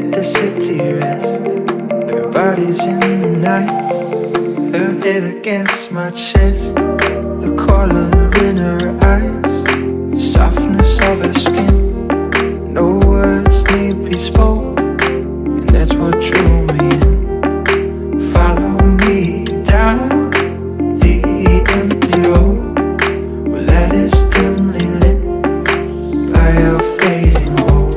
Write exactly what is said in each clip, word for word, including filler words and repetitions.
let the city rest. Everybody's in the night, her head against my chest, the color in her eyes, the softness of her skin. No words need be spoke, and that's what drew me in. Follow me down the empty road, where that is dimly lit by a fading hope.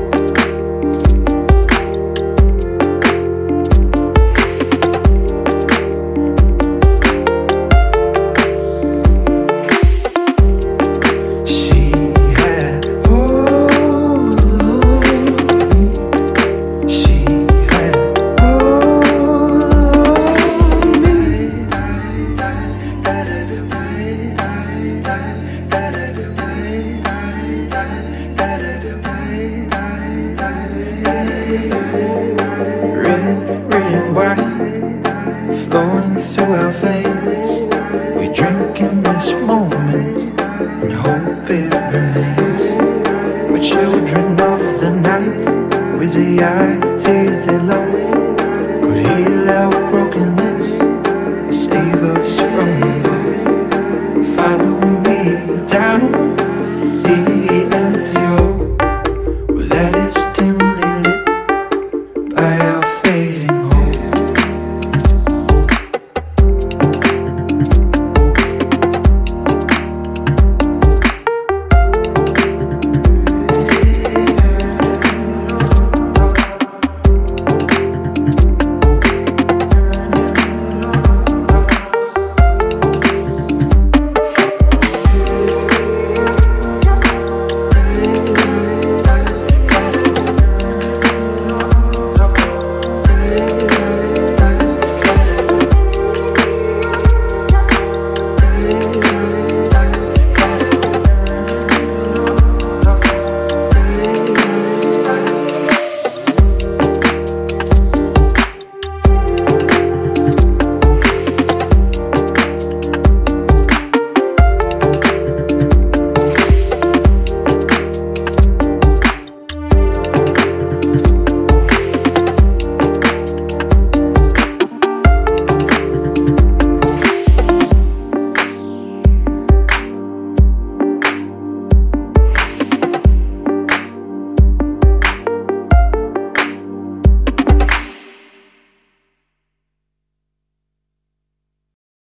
She had hold of me. She had hold of me.